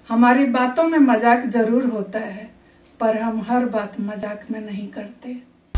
हमारी बातों में मजाक जरूर होता है, पर हम हर बात मजाक में नहीं करते।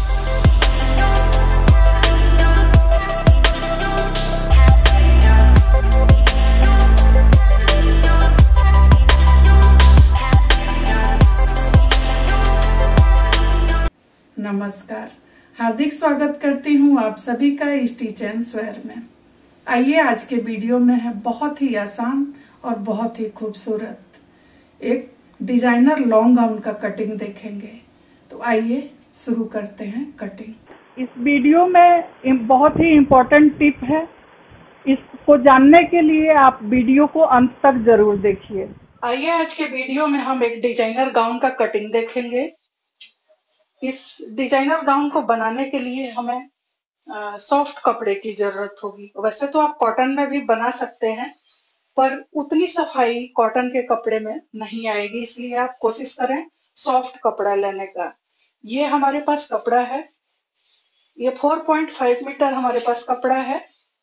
नमस्कार, हार्दिक स्वागत करती हूँ आप सभी का स्टिच वेयर में। आइए आज के वीडियो में है बहुत ही आसान और बहुत ही खूबसूरत एक डिजाइनर लॉन्ग गाउन का कटिंग देखेंगे। तो आइए शुरू करते हैं कटिंग। इस वीडियो में बहुत ही इम्पोर्टेंट टिप है, इसको जानने के लिए आप वीडियो को अंत तक जरूर देखिए। आइए आज के वीडियो में हम एक डिजाइनर गाउन का कटिंग देखेंगे। इस डिजाइनर गाउन को बनाने के लिए हमें सॉफ्ट कपड़े की जरूरत होगी। वैसे तो आप कॉटन में भी बना सकते हैं, पर उतनी सफाई कॉटन के कपड़े में नहीं आएगी, इसलिए आप कोशिश करें सॉफ्ट कपड़ा लेने का। ये हमारे पास कपड़ा है, ये 4.5 मीटर हमारे पास कपड़ा है,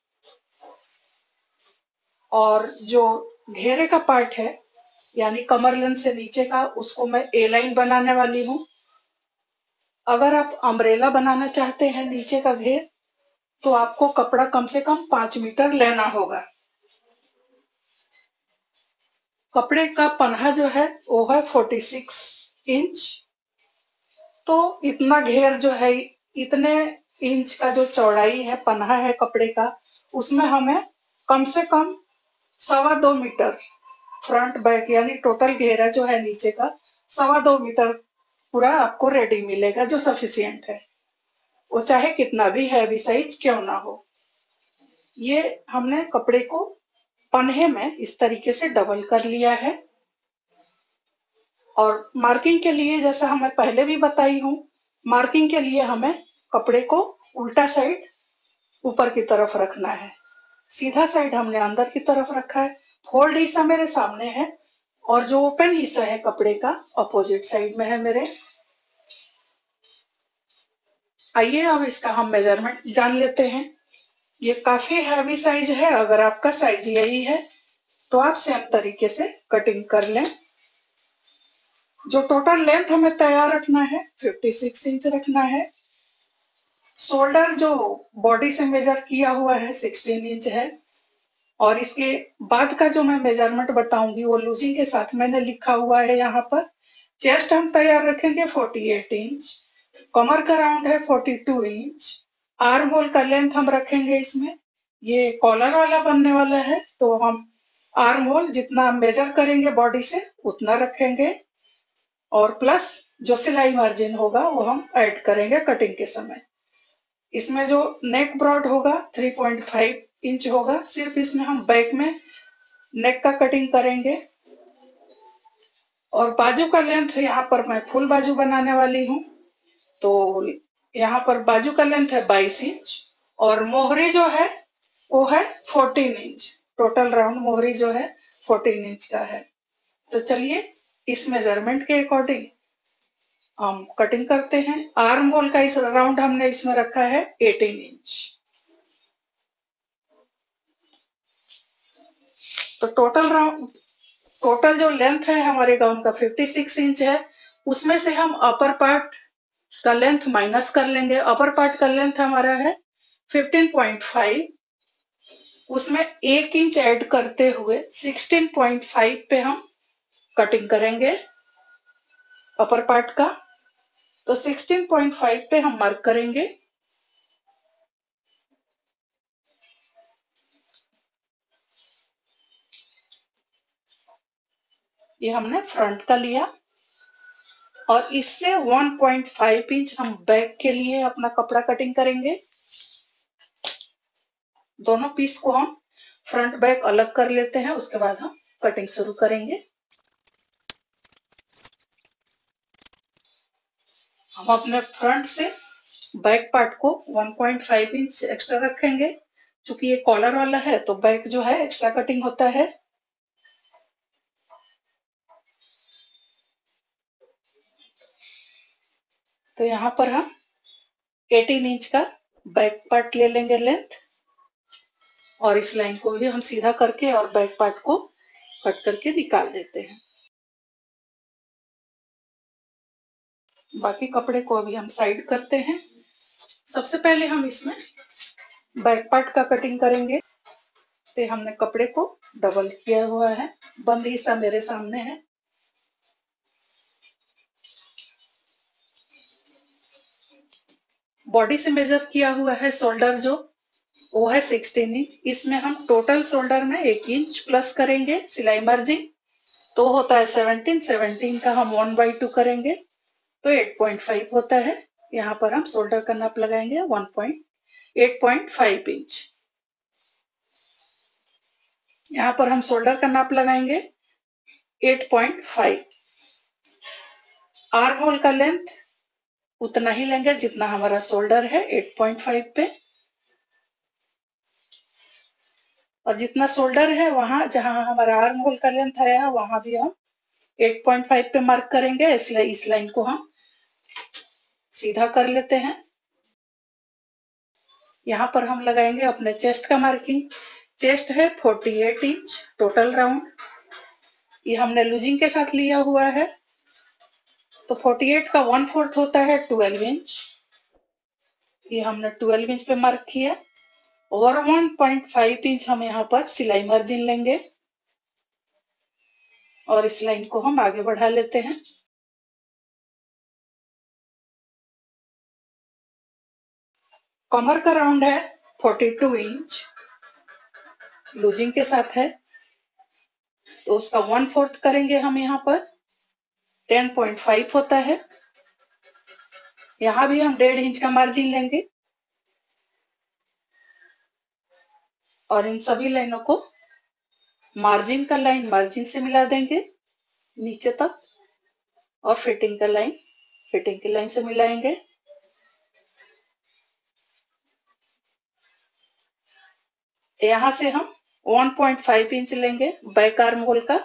और जो घेरे का पार्ट है यानी कमर लेंथ से नीचे का, उसको मैं ए लाइन बनाने वाली हूँ। अगर आप अम्ब्रेला बनाना चाहते हैं नीचे का घेर, तो आपको कपड़ा कम से कम 5 मीटर लेना होगा। कपड़े का पन्हा जो है वो है 46 इंच। तो इतना घेर जो है, इतने इंच का जो चौड़ाई है पन्हा है कपड़े का, उसमें हमें कम से कम 2.25 मीटर फ्रंट बैक यानी टोटल घेरा जो है नीचे का 2.25 मीटर पूरा आपको रेडी मिलेगा, जो सफिशियंट है, वो चाहे कितना भी हैवी साइज क्यों ना हो। ये हमने कपड़े को पन्हे में इस तरीके से डबल कर लिया है। और मार्किंग के लिए, जैसा हमें पहले भी बताई हूँ, मार्किंग के लिए हमें कपड़े को उल्टा साइड ऊपर की तरफ रखना है, सीधा साइड हमने अंदर की तरफ रखा है। फोल्ड हिस्सा मेरे सामने है और जो ओपन हिस्सा है कपड़े का अपोजिट साइड में है मेरे। आइए अब इसका हम मेजरमेंट जान लेते हैं। ये काफी हैवी साइज है, अगर आपका साइज यही है तो आप सेम तरीके से कटिंग कर लें। जो टोटल लेंथ हमें तैयार रखना है 56 इंच रखना है। शोल्डर जो बॉडी से मेजर किया हुआ है 16 इंच है, और इसके बाद का जो मैं मेजरमेंट बताऊंगी वो लूजिंग के साथ मैंने लिखा हुआ है यहाँ पर। चेस्ट हम तैयार रखेंगे 48 इंच, कमर का राउंड है 42 इंच, आर्म होल का लेंथ हम रखेंगे इसमें, ये कॉलर वाला बनने वाला है तो हम आर्म होल जितना मेजर करेंगे बॉडी से उतना रखेंगे, और प्लस जो सिलाई मार्जिन होगा वो हम ऐड करेंगे कटिंग के समय। इसमें जो नेक ब्रॉड होगा 3.5 इंच होगा, सिर्फ इसमें हम बैक में नेक का कटिंग करेंगे। और बाजू का लेंथ यहाँ पर मैं फुल बाजू बनाने वाली हूँ, तो यहाँ पर बाजू का लेंथ है 22 इंच, और मोहरी जो है वो है 14 इंच। टोटल राउंड मोहरी जो है 14 इंच का है। तो चलिए इस मेजरमेंट के अकॉर्डिंग हम कटिंग करते हैं। आर्म होल का इस राउंड हमने इसमें रखा है 18 इंच। तो टोटल जो लेंथ है हमारे गाउन का 56 इंच है, उसमें से हम अपर पार्ट का लेंथ माइनस कर लेंगे। अपर पार्ट का लेंथ हमारा है 15.5, उसमें 1 इंच ऐड करते हुए 16.5 पे हम कटिंग करेंगे अपर पार्ट का। तो 16.5 पे हम मार्क करेंगे। ये हमने फ्रंट का लिया, और इससे 1.5 इंच हम बैक के लिए अपना कपड़ा कटिंग करेंगे। दोनों पीस को हम फ्रंट बैक अलग कर लेते हैं, उसके बाद हम कटिंग शुरू करेंगे। हम अपने फ्रंट से बैक पार्ट को 1.5 इंच एक्स्ट्रा रखेंगे, क्योंकि ये कॉलर वाला है तो बैक जो है एक्स्ट्रा कटिंग होता है। तो यहाँ पर हम 18 इंच का बैक पार्ट ले लेंगे लेंथ, और इस लाइन को भी हम सीधा करके और बैक पार्ट को कट करके निकाल देते हैं। बाकी कपड़े को अभी हम साइड करते हैं। सबसे पहले हम इसमें बैक पार्ट का कटिंग करेंगे। तो हमने कपड़े को डबल किया हुआ है, बंद हिस्सा मेरे सामने है। बॉडी से मेजर किया हुआ है शोल्डर जो वो है 16 इंच। इसमें हम टोटल शोल्डर में 1 इंच प्लस करेंगे सिलाई मार्जिन, तो होता है 17। 17 का हम 1/2 करेंगे तो 8.5 होता है। यहाँ पर हम शोल्डर का नाप लगाएंगे 8.5 इंच। यहाँ पर हम शोल्डर का नाप लगाएंगे 8.5। आर्म होल का लेंथ उतना ही लेंगे जितना हमारा शोल्डर है 8.5 पे, और जितना शोल्डर है वहां जहां हमारा आर्म होल का लेंथ आया है वहां भी हम 8.5 पे मार्क करेंगे। इसलिए इस लाइन को हम सीधा कर लेते हैं। यहाँ पर हम लगाएंगे अपने चेस्ट का मार्किंग। चेस्ट है 48 इंच टोटल राउंड। ये हमने लूजिंग के साथ लिया हुआ है, तो 48 का 1/4 होता है 12 इंच। ये हमने 12 इंच पे मार्क किया, और 1.5 इंच हम यहाँ पर सिलाई मार्जिन लेंगे और इस लाइन को हम आगे बढ़ा लेते हैं। कमर का राउंड है 42 इंच, लूजिंग के साथ है, तो उसका 1/4 करेंगे हम यहाँ पर 10.5 होता है। यहाँ भी हम 1.5 इंच का मार्जिन लेंगे और इन सभी लाइनों को मार्जिन का लाइन मार्जिन से मिला देंगे नीचे तक, और फिटिंग का लाइन फिटिंग की लाइन से मिलाएंगे। यहां से हम 1.5 इंच लेंगे बैक आर्म होल का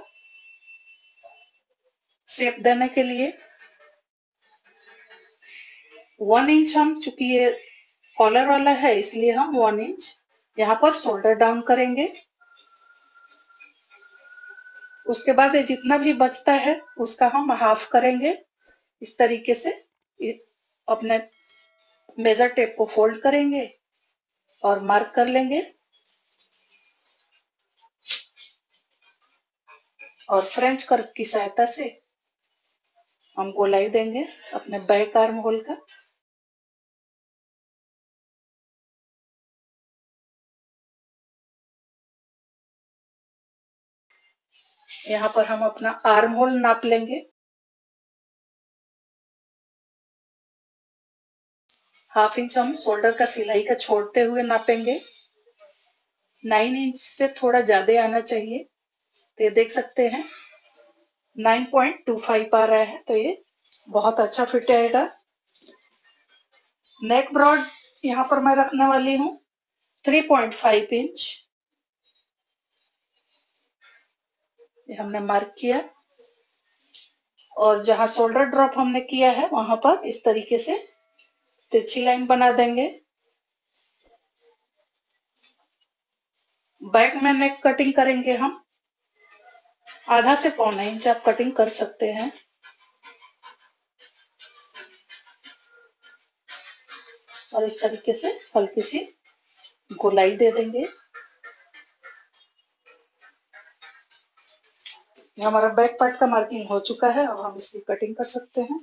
शेप देने के लिए। 1 इंच हम, चूंकि ये कॉलर वाला है इसलिए हम 1 इंच यहाँ पर शोल्डर डाउन करेंगे। उसके बाद ये जितना भी बचता है उसका हम हाफ करेंगे। इस तरीके से अपने मेजर टेप को फोल्ड करेंगे और मार्क कर लेंगे, और फ्रेंच कर्व की सहायता से हम गोलाई देंगे अपने बैक आर्म होल का। यहाँ पर हम अपना आर्म होल नाप लेंगे। ½ इंच हम शोल्डर का सिलाई का छोड़ते हुए नापेंगे। 9 इंच से थोड़ा ज्यादा आना चाहिए, तो ये देख सकते हैं 9.25 आ रहा है, तो ये बहुत अच्छा फिट आएगा। नेक ब्रॉड यहाँ पर मैं रखने वाली हूँ 3.5 इंच। ये हमने मार्क किया, और जहां शोल्डर ड्रॉप हमने किया है वहां पर इस तरीके से तिरछी लाइन बना देंगे। बैक में नेक कटिंग करेंगे हम, ½ से पौना इंच आप कटिंग कर सकते हैं। और इस तरीके से हल्की सी गोलाई दे देंगे। हमारा बैक पार्ट का मार्किंग हो चुका है, अब हम इसकी कटिंग कर सकते हैं।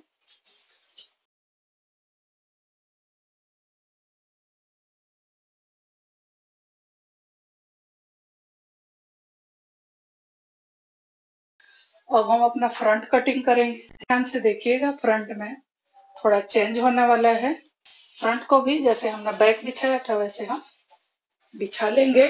अब हम अपना फ्रंट कटिंग करेंगे। ध्यान से देखिएगा, फ्रंट में थोड़ा चेंज होने वाला है। फ्रंट को भी जैसे हमने बैक बिछाया था वैसे हम बिछा लेंगे।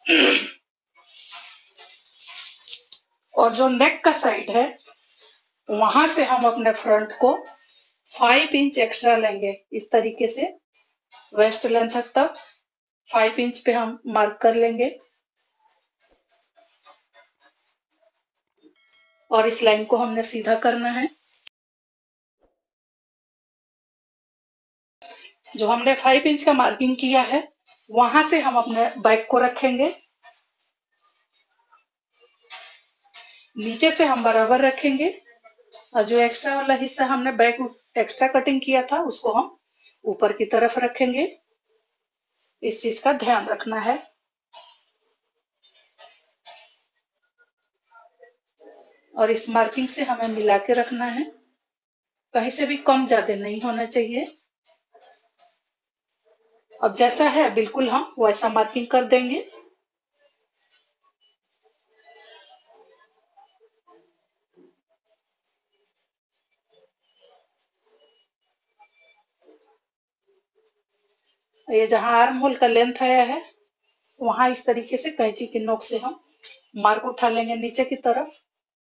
और जो नेक का साइड है वहां से हम अपने फ्रंट को 5 इंच एक्स्ट्रा लेंगे। इस तरीके से वेस्ट लेंथ तक 5 इंच पे हम मार्क कर लेंगे, और इस लाइन को हमने सीधा करना है। जो हमने 5 इंच का मार्किंग किया है वहां से हम अपने बैक को रखेंगे। नीचे से हम बराबर रखेंगे, और जो एक्स्ट्रा वाला हिस्सा हमने बैक एक्स्ट्रा कटिंग किया था उसको हम ऊपर की तरफ रखेंगे। इस चीज का ध्यान रखना है। और इस मार्किंग से हमें मिला के रखना है, कहीं से भी कम ज्यादा नहीं होना चाहिए। अब जैसा है बिल्कुल हम वैसा मार्किंग कर देंगे। ये जहां आर्म होल का लेंथ आया है वहां इस तरीके से कैंची की नोक से हम मार्क उठा लेंगे नीचे की तरफ।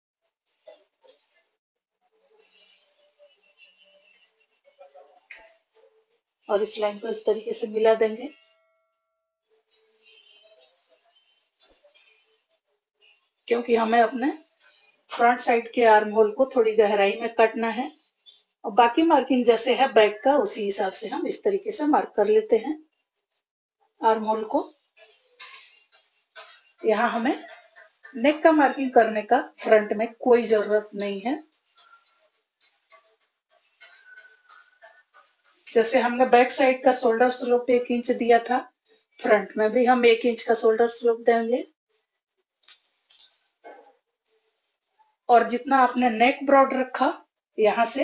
और इस लाइन को इस तरीके से मिला देंगे। क्योंकि हमें अपने फ्रंट साइड के आर्म होल को थोड़ी गहराई में काटना है। और बाकी मार्किंग जैसे है बैक का उसी हिसाब से हम इस तरीके से मार्क कर लेते हैं आर्म होल को। यहाँ हमें नेक का मार्किंग करने का फ्रंट में कोई जरूरत नहीं है। जैसे हमने बैक साइड का शोल्डर स्लोप 1 इंच दिया था, फ्रंट में भी हम 1 इंच का शोल्डर स्लोप देंगे। और जितना आपने नेक ब्रॉड रखा यहां से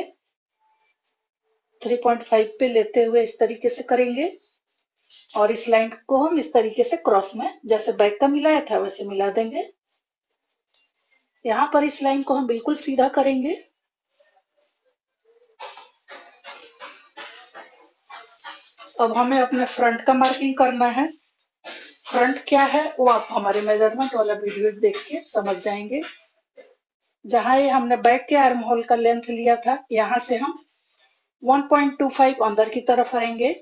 3.5 पे लेते हुए इस तरीके से करेंगे। और इस लाइन को हम इस तरीके से क्रॉस में जैसे बैक का मिलाया था वैसे मिला देंगे। यहां पर इस लाइन को हम बिल्कुल सीधा करेंगे। अब हमें अपने फ्रंट का मार्किंग करना है। फ्रंट क्या है वो आप हमारे मेजरमेंट वाला वीडियो देख के समझ जाएंगे। जहां ये हमने बैक के आर्म होल का लेंथ लिया था यहां से हम 1.25 अंदर की तरफ आएंगे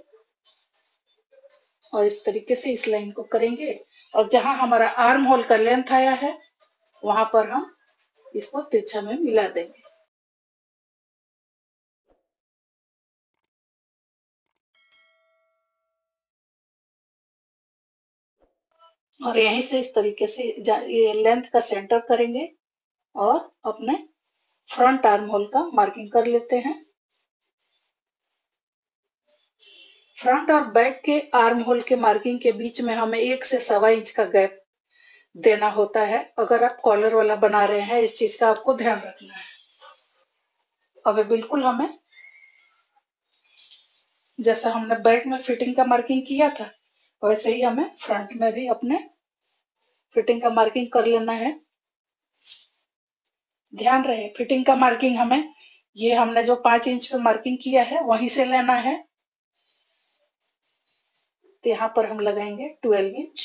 और इस तरीके से इस लाइन को करेंगे। और जहां हमारा आर्म होल का लेंथ आया है वहां पर हम इसको तिरछा में मिला देंगे। और यहीं से इस तरीके से ये लेंथ का सेंटर करेंगे और अपने फ्रंट आर्म होल का मार्किंग कर लेते हैं। फ्रंट और बैक के आर्म होल के मार्किंग के बीच में हमें 1 से 1.25 इंच का गैप देना होता है। अगर आप कॉलर वाला बना रहे हैं इस चीज का आपको ध्यान रखना है। अब बिल्कुल हमें जैसा हमने बैक में फिटिंग का मार्किंग किया था वैसे ही हमें फ्रंट में भी अपने फिटिंग का मार्किंग कर लेना है। ध्यान रहे फिटिंग का मार्किंग हमें ये हमने जो 5 इंच पे मार्किंग किया है वहीं से लेना है। तो यहां पर हम लगाएंगे 12 इंच।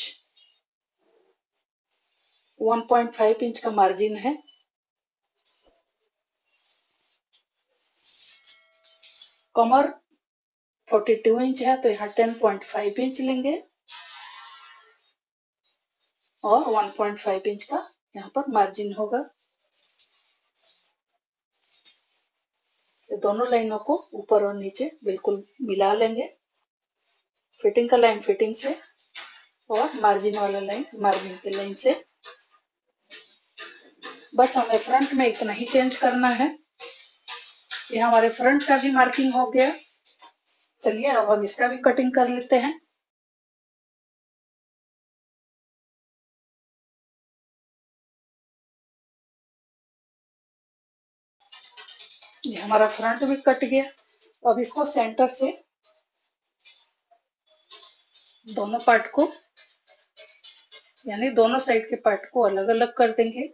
1.5 इंच का मार्जिन है। कमर 42 इंच है तो यहाँ 10.5 इंच लेंगे और 1.5 इंच का यहाँ पर मार्जिन होगा। तो दोनों लाइनों को ऊपर और नीचे बिल्कुल मिला लेंगे। फिटिंग का लाइन फिटिंग से और मार्जिन वाला लाइन मार्जिन के लाइन से। बस हमें फ्रंट में इतना ही चेंज करना है। ये हमारे फ्रंट का भी मार्किंग हो गया। चलिए अब हम इसका भी कटिंग कर लेते हैं। ये हमारा फ्रंट भी कट गया। अब इसको सेंटर से दोनों पार्ट को यानी दोनों साइड के पार्ट को अलग अलग कर देंगे।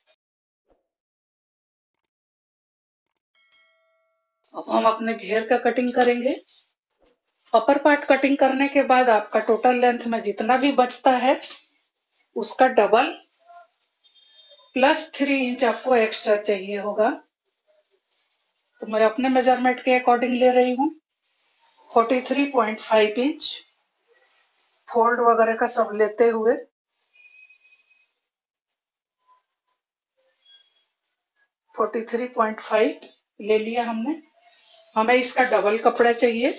अब हम अपने घेर का कटिंग करेंगे। अपर पार्ट कटिंग करने के बाद आपका टोटल लेंथ में जितना भी बचता है उसका डबल प्लस 3 इंच आपको एक्स्ट्रा चाहिए होगा। तो मैं अपने मेजरमेंट के अकॉर्डिंग ले रही हूँ 43.5 इंच। फोल्ड वगैरह का सब लेते हुए 43.5 ले लिया हमने। हमें इसका डबल कपड़ा चाहिए।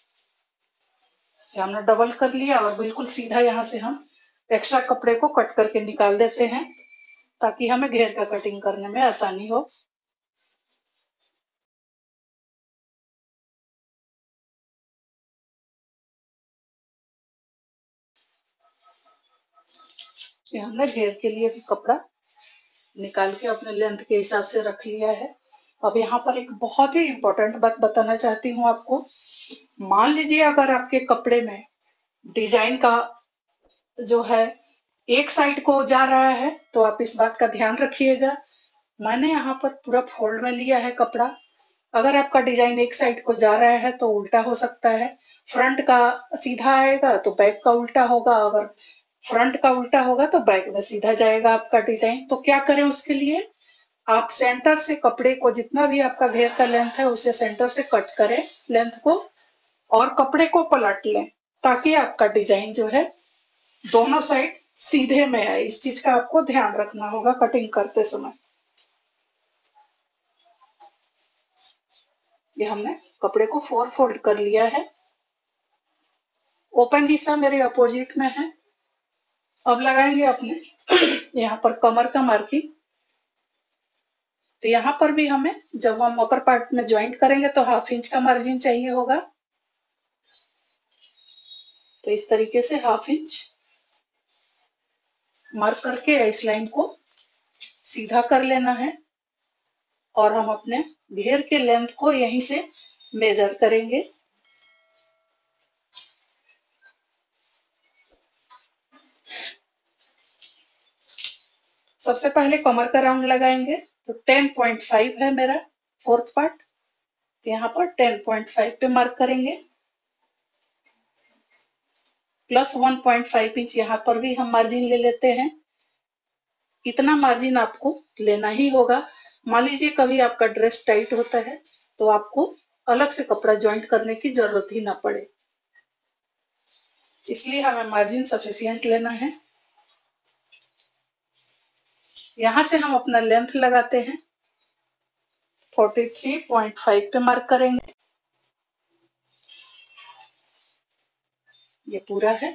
हमने डबल कर लिया और बिल्कुल सीधा यहाँ से हम एक्स्ट्रा कपड़े को कट करके निकाल देते हैं ताकि हमें घेर का कटिंग करने में आसानी हो। ये हमने घेर के लिए भी कपड़ा निकाल के अपने लेंथ के हिसाब से रख लिया है। अब यहाँ पर एक बहुत ही इम्पोर्टेंट बात बताना चाहती हूँ आपको। मान लीजिए अगर आपके कपड़े में डिजाइन का जो है एक साइड को जा रहा है, तो आप इस बात का ध्यान रखिएगा। मैंने यहाँ पर पूरा फोल्ड में लिया है कपड़ा। अगर आपका डिजाइन एक साइड को जा रहा है तो उल्टा हो सकता है। फ्रंट का सीधा आएगा तो बैक का उल्टा होगा, अगर फ्रंट का उल्टा होगा तो बैक में सीधा जाएगा आपका डिजाइन। तो क्या करें उसके लिए, आप सेंटर से कपड़े को, जितना भी आपका घेर का लेंथ है उसे सेंटर से कट करें लेंथ को, और कपड़े को पलट लें ताकि आपका डिजाइन जो है दोनों साइड सीधे में आए। इस चीज का आपको ध्यान रखना होगा कटिंग करते समय। ये हमने कपड़े को 4 फोल्ड कर लिया है। ओपन हिस्सा मेरे अपोजिट में है। अब लगाएंगे अपने यहाँ पर कमर का मार्किंग। तो यहाँ पर भी हमें, जब हम अपर पार्ट में ज्वाइंट करेंगे तो 1/2 इंच का मार्जिन चाहिए होगा। तो इस तरीके से 1/2 इंच मार्क करके इस लाइन को सीधा कर लेना है, और हम अपने घेर के लेंथ को यहीं से मेजर करेंगे। सबसे पहले कमर का राउंड लगाएंगे। तो 10.5 है मेरा 4th पार्ट, तो यहाँ पर 10.5 पे मार्क करेंगे। प्लस 1.5 इंच यहाँ पर भी हम मार्जिन ले लेते हैं। इतना मार्जिन आपको लेना ही होगा। मान लीजिए कभी आपका ड्रेस टाइट होता है तो आपको अलग से कपड़ा ज्वाइंट करने की जरूरत ही ना पड़े, इसलिए हमें मार्जिन सफिशिएंट लेना है। यहां से हम अपना लेंथ लगाते हैं। 43.5 पे मार्क करेंगे। ये पूरा है।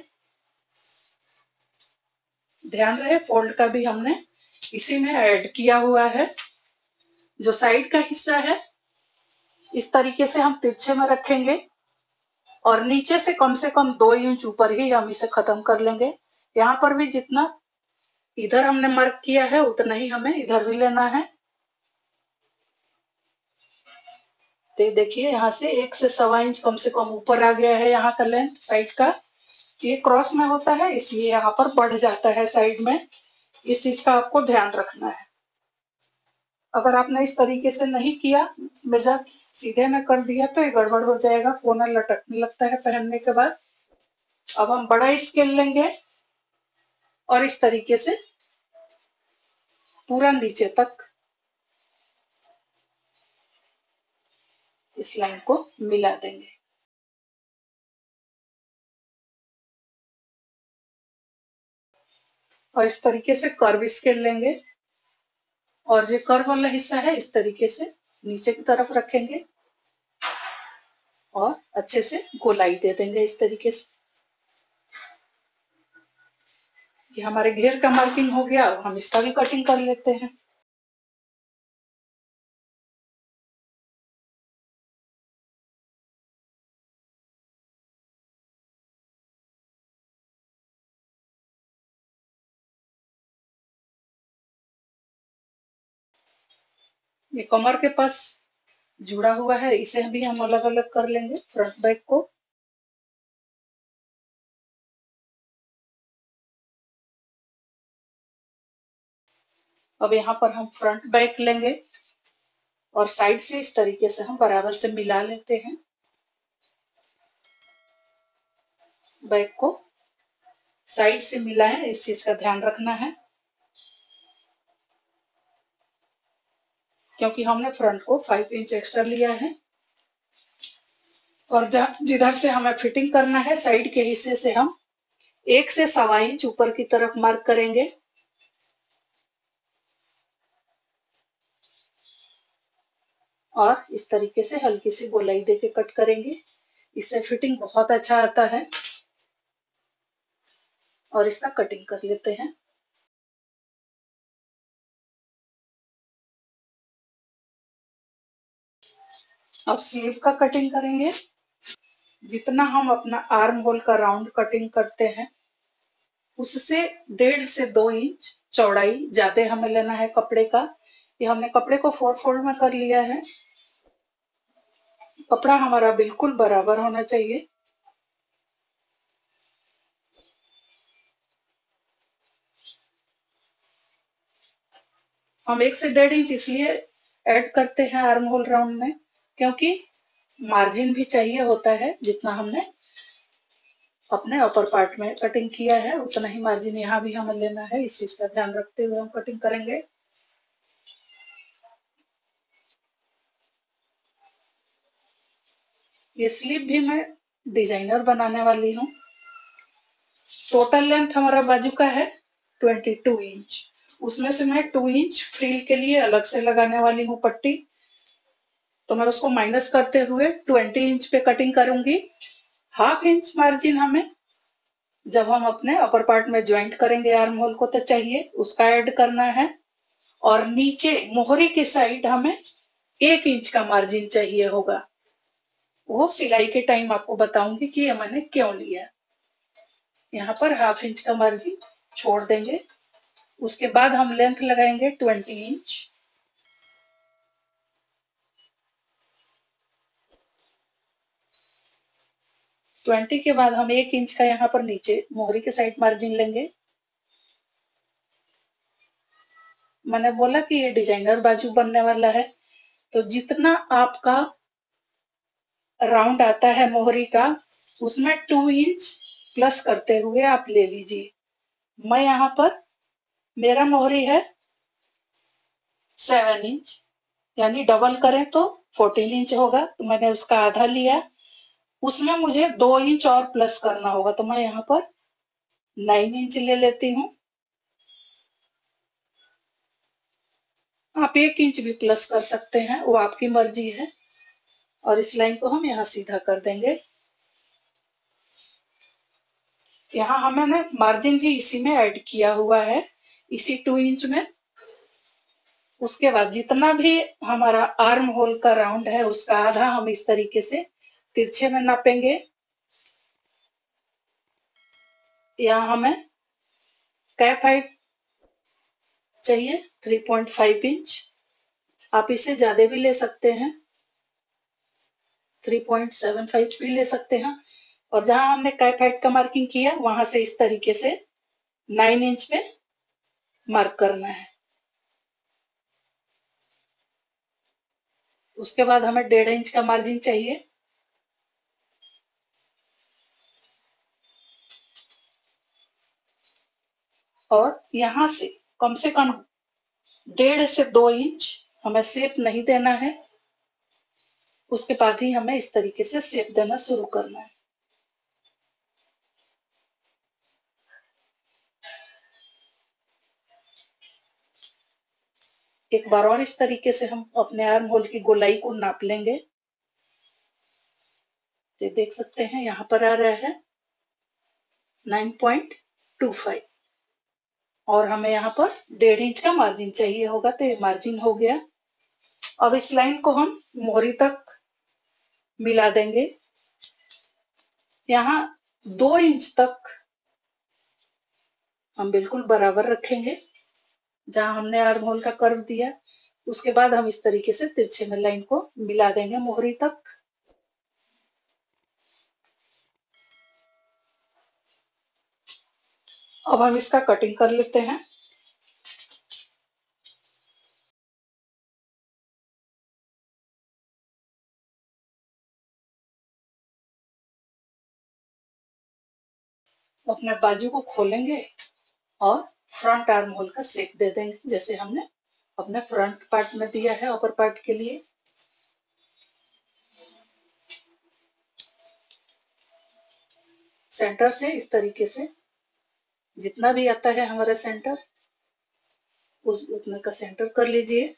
ध्यान रहे फोल्ड का भी हमने इसी में ऐड किया हुआ है। जो साइड का हिस्सा है इस तरीके से हम तिरछे में रखेंगे, और नीचे से कम 2 इंच ऊपर ही हम इसे खत्म कर लेंगे। यहाँ पर भी जितना इधर हमने मार्क किया है उतना ही हमें इधर भी लेना है। तो देखिए यहाँ से 1 से 1.25 इंच कम से कम ऊपर आ गया है यहाँ का लेंथ साइड का। ये क्रॉस में होता है इसलिए यहाँ पर बढ़ जाता है साइड में। इस चीज का आपको ध्यान रखना है। अगर आपने इस तरीके से नहीं किया, मेजर सीधे में कर दिया, तो ये गड़बड़ हो जाएगा, कोना लटकने लगता है पहनने के बाद। अब हम बड़ा स्केल लेंगे और इस तरीके से पूरा नीचे तक इस लाइन को मिला देंगे। और इस तरीके से कर्व स्केल लेंगे, और जो कर्व वाला हिस्सा है इस तरीके से नीचे की तरफ रखेंगे और अच्छे से गोलाई दे देंगे इस तरीके से। ये हमारे घेर का मार्किंग हो गया। अब हम इसका भी कटिंग कर लेते हैं। ये कमर के पास जुड़ा हुआ है, इसे भी हम अलग अलग कर लेंगे फ्रंट बैक को। अब यहाँ पर हम फ्रंट बैक लेंगे और साइड से इस तरीके से हम बराबर से मिला लेते हैं। बैक को साइड से मिलाएं, इस चीज का ध्यान रखना है, क्योंकि हमने फ्रंट को 5 इंच एक्स्ट्रा लिया है। और जिधर से हमें फिटिंग करना है साइड के हिस्से से हम 1 से 1.25 इंच ऊपर की तरफ मार्क करेंगे। और इस तरीके से हल्की सी गोलाई देके कट करेंगे। इससे फिटिंग बहुत अच्छा आता है। और इसका कटिंग कर लेते हैं। अब स्लीव का कटिंग करेंगे। जितना हम अपना आर्म होल का राउंड कटिंग करते हैं उससे 1.5 से 2 इंच चौड़ाई ज्यादा हमें लेना है कपड़े का। ये हमने कपड़े को 4 फोल्ड में कर लिया है। कपड़ा हमारा बिल्कुल बराबर होना चाहिए। हम 1 से 1.5 इंच इसलिए ऐड करते हैं आर्म होल राउंड में, क्योंकि मार्जिन भी चाहिए होता है। जितना हमने अपने अपर पार्ट में कटिंग किया है उतना ही मार्जिन यहाँ भी हमें लेना है। इस चीज का ध्यान रखते हुए हम कटिंग करेंगे। ये स्लीव भी मैं डिजाइनर बनाने वाली हूँ। टोटल लेंथ हमारा बाजू का है 22 इंच। उसमें से मैं 2 इंच फ्रिल के लिए अलग से लगाने वाली हूँ पट्टी, तो मैं उसको माइनस करते हुए 20 इंच पे कटिंग करूंगी। 1/2 इंच मार्जिन हमें जब हम अपने अपर पार्ट में ज्वाइंट करेंगे आर्म होल को तो चाहिए, उसका ऐड करना है। और नीचे मोहरी के साइड हमें 1 इंच का मार्जिन चाहिए होगा। वो सिलाई के टाइम आपको बताऊंगी कि ये मैंने क्यों लिया। यहाँ पर 1/2 इंच का मार्जिन छोड़ देंगे। उसके बाद हम लेंथ लगाएंगे 20 इंच। ट्वेंटी के बाद हम 1 इंच का यहाँ पर नीचे मोहरी के साइड मार्जिन लेंगे। मैंने बोला कि ये डिजाइनर बाजू बनने वाला है, तो जितना आपका राउंड आता है मोहरी का उसमें 2 इंच प्लस करते हुए आप ले लीजिए। मैं यहाँ पर मेरा मोहरी है 7 इंच, यानी डबल करें तो 14 इंच होगा, तो मैंने उसका आधा लिया। उसमें मुझे 2 इंच और प्लस करना होगा, तो मैं यहाँ पर 9 इंच ले लेती हूँ। आप 1 इंच भी प्लस कर सकते हैं, वो आपकी मर्जी है। और इस लाइन को हम यहाँ सीधा कर देंगे। यहाँ हमने मार्जिन भी इसी में ऐड किया हुआ है, इसी 2 इंच में। उसके बाद जितना भी हमारा आर्म होल का राउंड है उसका आधा हम इस तरीके से तिरछे में नापेंगे। यहाँ हमें कैप हाइट चाहिए 3.5 इंच। आप इसे ज्यादा भी ले सकते हैं, 3.75 भी ले सकते हैं। और जहां हमने कैप हाइट का मार्किंग किया वहां से इस तरीके से 9 इंच पे मार्क करना है। उसके बाद हमें 1.5 इंच का मार्जिन चाहिए। और यहां से कम 1.5 से 2 इंच हमें शेप नहीं देना है। उसके बाद ही हमें इस तरीके से शेप देना शुरू करना है। एक बार और इस तरीके से हम अपने आर्म होल की गोलाई को नाप लेंगे। तो देख सकते हैं यहाँ पर आ रहा है 9.25 और हमें यहाँ पर 1.5 इंच का मार्जिन चाहिए होगा, तो ये मार्जिन हो गया। अब इस लाइन को हम मोहरी तक मिला देंगे। यहाँ 2 इंच तक हम बिल्कुल बराबर रखेंगे जहां हमने आर्म होल का कर्व दिया। उसके बाद हम इस तरीके से तिरछे में लाइन को मिला देंगे मोहरी तक। अब हम इसका कटिंग कर लेते हैं। अपने बाजू को खोलेंगे और फ्रंट आर्म होल का शेप दे देंगे जैसे हमने अपने फ्रंट पार्ट में दिया है अपर पार्ट के लिए। सेंटर से इस तरीके से जितना भी आता है हमारा सेंटर उस उतने का सेंटर कर लीजिए।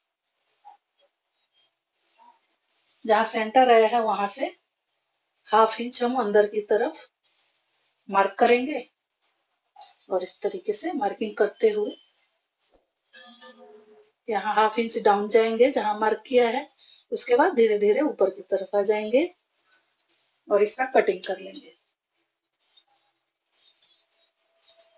जहां सेंटर आया है वहां से 1/2 इंच हम अंदर की तरफ मार्क करेंगे और इस तरीके से मार्किंग करते हुए यहाँ 1/2 इंच डाउन जाएंगे जहां मार्क किया है। उसके बाद धीरे धीरे ऊपर की तरफ आ जाएंगे और इसका कटिंग कर लेंगे।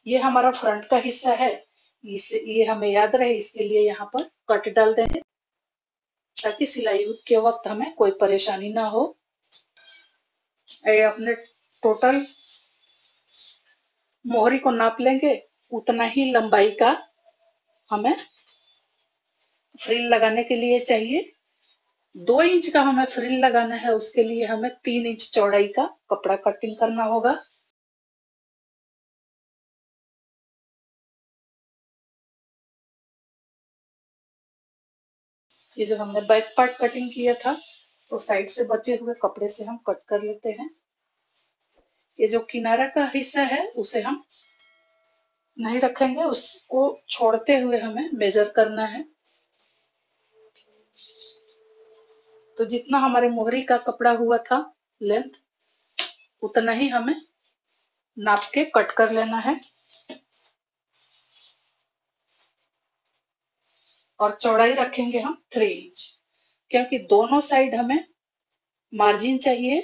ये हमारा फ्रंट का हिस्सा है, इसे ये हमें याद रहे, इसके लिए यहाँ पर कट डाल देंगे ताकि सिलाई के वक्त हमें कोई परेशानी ना हो। ये अपने टोटल मोहरी को नाप लेंगे, उतना ही लंबाई का हमें फ्रिल लगाने के लिए चाहिए। 2 इंच का हमें फ्रिल लगाना है, उसके लिए हमें 3 इंच चौड़ाई का कपड़ा कटिंग करना होगा। ये जो हमने बैक पार्ट कटिंग किया था तो साइड से बचे हुए कपड़े से हम कट कर लेते हैं। ये जो किनारा का हिस्सा है उसे हम नहीं रखेंगे, उसको छोड़ते हुए हमें मेजर करना है। तो जितना हमारे मोहरी का कपड़ा हुआ था लेंथ, उतना ही हमें नाप के कट कर लेना है। और चौड़ाई रखेंगे हम 3 इंच, क्योंकि दोनों साइड हमें मार्जिन चाहिए।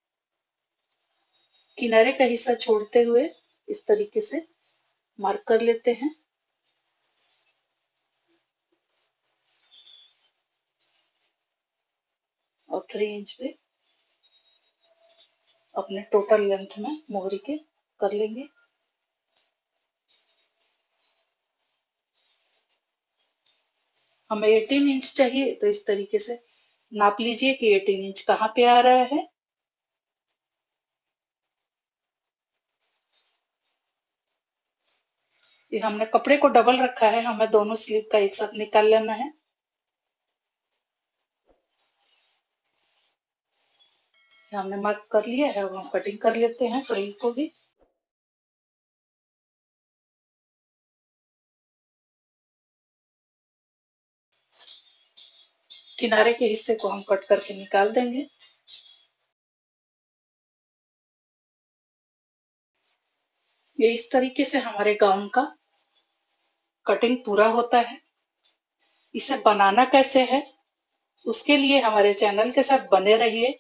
किनारे का हिस्सा छोड़ते हुए इस तरीके से मार्क कर लेते हैं। और 3 इंच पे अपने टोटल लेंथ में मोहरी के कर लेंगे। हमें 18 इंच चाहिए, तो इस तरीके से नाप लीजिए कि 18 इंच कहाँ पे आ रहा है। ये हमने कपड़े को डबल रखा है, हमें दोनों स्लीव का एक साथ निकाल लेना है। हमने मार्क कर लिया है, अब हम कटिंग कर लेते हैं फ्रिल को भी। किनारे के हिस्से को हम कट करके निकाल देंगे। ये इस तरीके से हमारे गाउन का कटिंग पूरा होता है। इसे बनाना कैसे है, उसके लिए हमारे चैनल के साथ बने रहिए।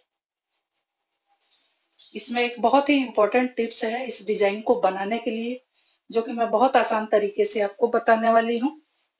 इसमें एक बहुत ही इम्पोर्टेंट टिप्स है इस डिजाइन को बनाने के लिए, जो कि मैं बहुत आसान तरीके से आपको बताने वाली हूँ।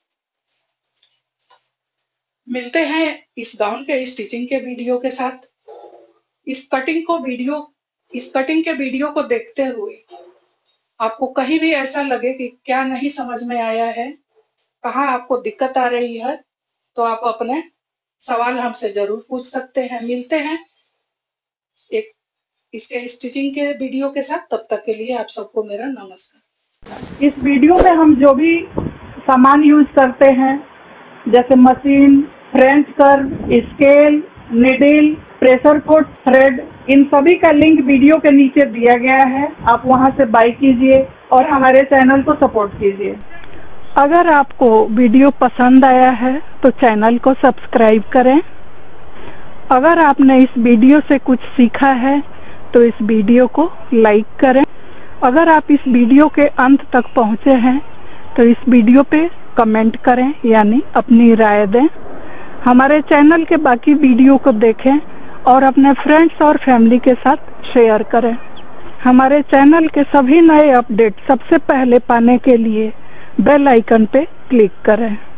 मिलते हैं इस गाउन के स्टिचिंग के वीडियो के साथ। इस कटिंग के वीडियो को देखते हुए आपको कहीं भी ऐसा लगे कि क्या नहीं समझ में आया है, कहाँ आपको दिक्कत आ रही है, तो आप अपने सवाल हमसे जरूर पूछ सकते हैं। मिलते हैं एक इसके स्टिचिंग के वीडियो के साथ, तब तक के लिए आप सबको मेरा नमस्कार। इस वीडियो में हम जो भी सामान यूज करते हैं, जैसे machine, French curve, scale, needle, pressure foot, thread, इन सभी का लिंक वीडियो के नीचे दिया गया है। आप वहां से बाय कीजिए और हमारे चैनल को सपोर्ट कीजिए। अगर आपको वीडियो पसंद आया है तो चैनल को सब्सक्राइब करें। अगर आपने इस वीडियो से कुछ सीखा है तो इस वीडियो को लाइक करें। अगर आप इस वीडियो के अंत तक पहुंचे हैं तो इस वीडियो पे कमेंट करें, यानी अपनी राय दें। हमारे चैनल के बाकी वीडियो को देखें और अपने फ्रेंड्स और फैमिली के साथ शेयर करें। हमारे चैनल के सभी नए अपडेट सबसे पहले पाने के लिए बेल आइकन पे क्लिक करें।